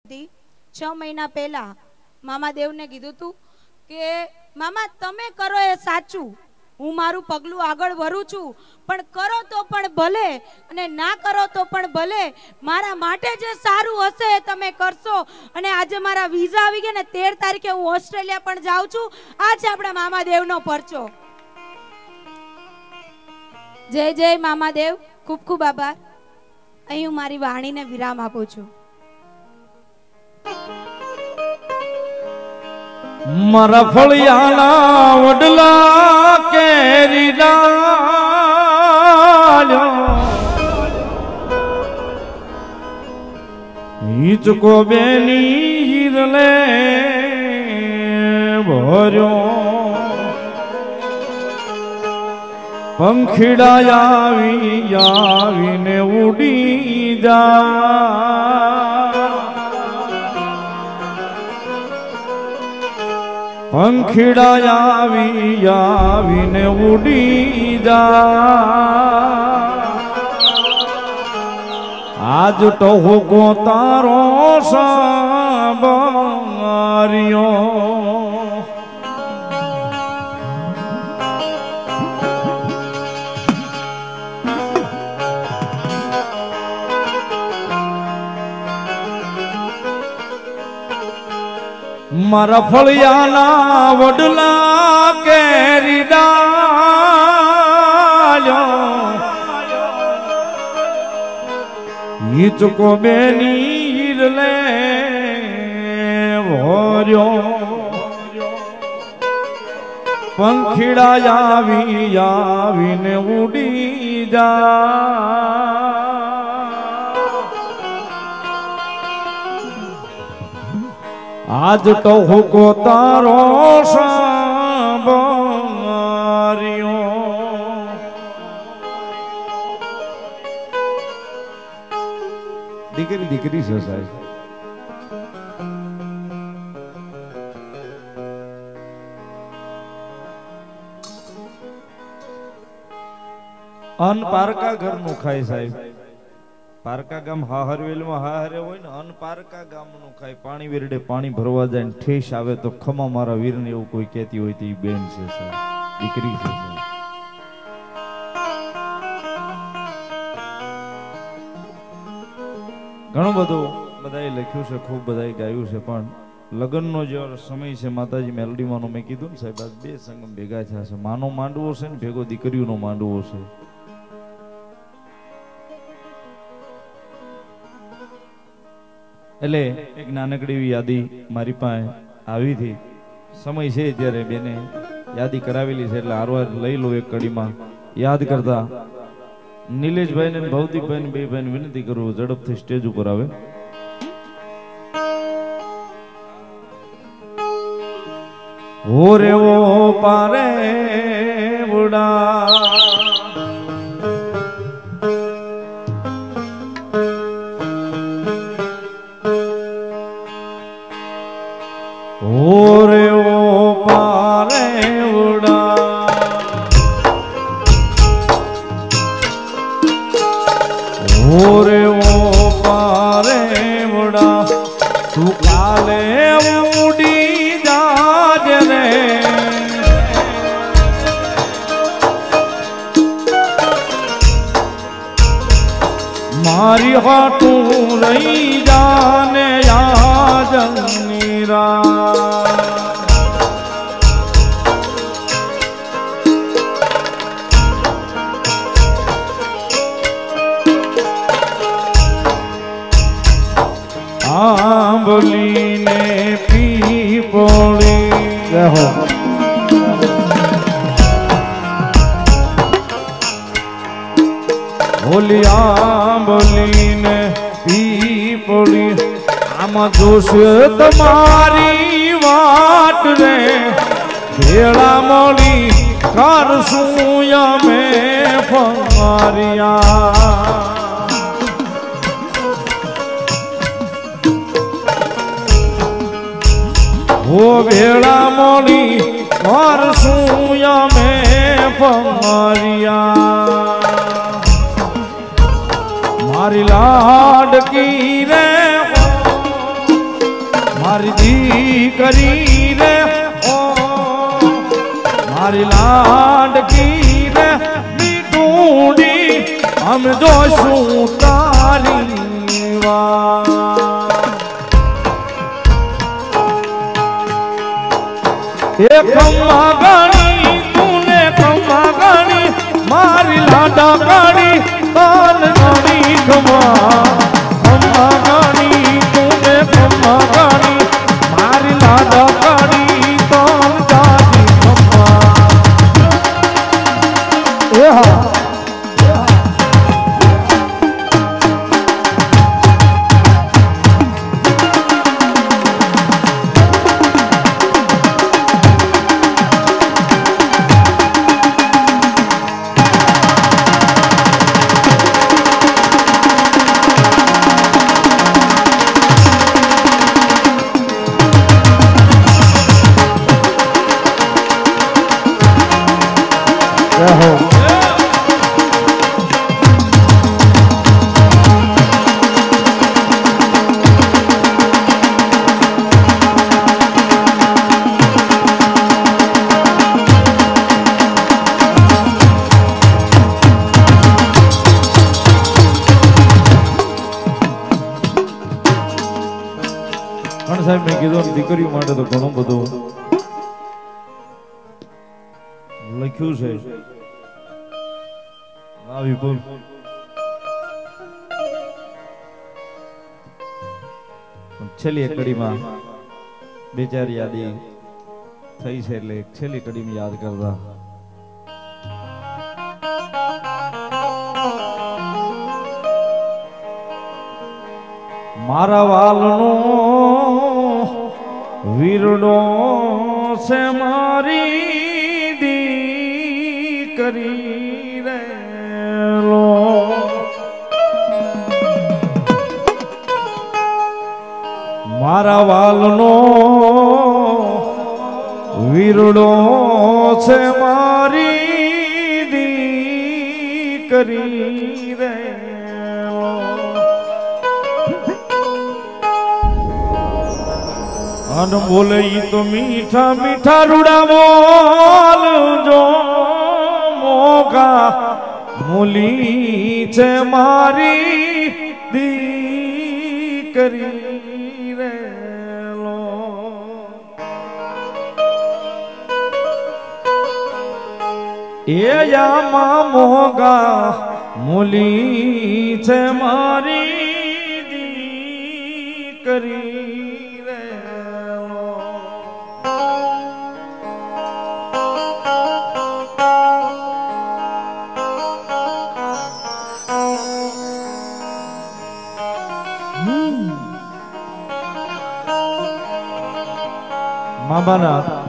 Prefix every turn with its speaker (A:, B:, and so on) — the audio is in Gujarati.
A: 6 મહિના પહેલા મામા દેવને કીધું તું કે મામા તમે કરો એ સાચું, હું મારું પગલું આગળ વરું છું, પણ કરો તો પણ ભલે અને ના કરો તો પણ ભલે, મારા માટે જે સારું હશે એ તમે કરશો. અને આજે મારા વિઝા આવી ગયા ને 13 તારીખે હું ઓસ્ટ્રેલિયા પણ જાઉં છું. આ છે આપણા મામા દેવનો પરચો. જય જય મામા દેવ, ખૂબ ખૂબ આભાર. અહીં હું મારી વાણીને વિરામ આપું છું.
B: મારા ફળિયાના વડલા કેરી ડાલ્યો હિચકો બેની હીરલે ભર્યો, પંખીડા આવીને ઉડી જા, પંખીડા આવીને ઉડી જા. આજ તો હુકો તારો સાંભળ્યો, મારા ફળિયાના વડલા કેરી ડાલ્યો હિચકો બેની હીરલે ભર્યો, પંખીડા આવીને ઉડી જા. આજ તો હુકો તારો સાંભળ્યો. દીકરી છે સાહેબ. અન પારકા ઘરનું ખાય સાહેબ. પારકા ગામ હાહરવેલમાં હાહરે હોય ને, અન પારકા ગામનું ખાય. પાણી વેરડે પાણી ભરવા જાય ને ઠેસ આવે તો ખમા મારા વીરને એવું કોઈ કહેતી હોય તો એ બેન છે સાહેબ, દીકરી છે સાહેબ. ઘણું બધું બધાએ લખ્યું છે, ખૂબ બધાએ ગાયું છે, પણ લગ્નનો જે સમય છે માતાજી મેલડીમાંનો મેં કીધું ને સાહેબ, આજ બે સંગમ ભેગા થયા છે. માનો માંડવો છે ને ભેગો દીકરીઓનો માંડવો છે. એટલે એક નાનકડી એવી યાદી મારી પાસે આવી હતી. સમય છે ત્યારે બેને યાદી કરાવેલી છે એટલે હારવાર લઈ લો. એક કડીમાં યાદ કરતા નિલેશભાઈ ને ભૌતિકભાઈ ને બે ભાઈને વિનંતી કરું ઝડપથી સ્ટેજ ઉપર આવે. ઓરે ઓ પારે બુડા ઓરે ઓ પારે ઉડા, ઓરે ઓ પારે ઉડા, તું કાલે ઉડી જાજે રે, મારી હાટું રહી જાને યાજની રા. આંબલીને પીપળી રહો, ઓલી આંબલીને પીપળી, આમાં જોશે તમારી વાટ રે, ભેળા મળી કરશું અમે ફરિયા. ઓ ભેળા મળી કરશું અમે ફરિયા. મારી લાડકી રે મારી દીકરી રે ઓ મારી લાડકી રે મીઠુડી हम જોશું તારી વાત એ કમ્મા ગાણી તુને કમ્મા ગાણી મારી લાડા ગાણી તાન ગાણી કમ્મા કમ્મા ગાણી તુને કમ્મા ગાણી મારી લાડા ગાણી તાન ગાણી કમ્મા એ હા સાહેબ મેં કીધું દીકરીઓ માટે તો ઘણું બધું લખ્યું છે વિપુલ છેલ્લી એક કડીમાં બે ચાર યાદી થઈ છે એટલે છેલ્લી કડીમાં યાદ કરતા મારા વાલનો વીરડો છે મારી દીકરી રેલો મારા વાલનો વીરડો છે મારી દીકરી રેલો અન બોલે ઈ તો મીઠા મીઠા રૂડા બોલજો મોગા મૂલી છે મારી દીકરી રેલો એ યામાં મોગા મૂલી છે મારી દીકરી માબાના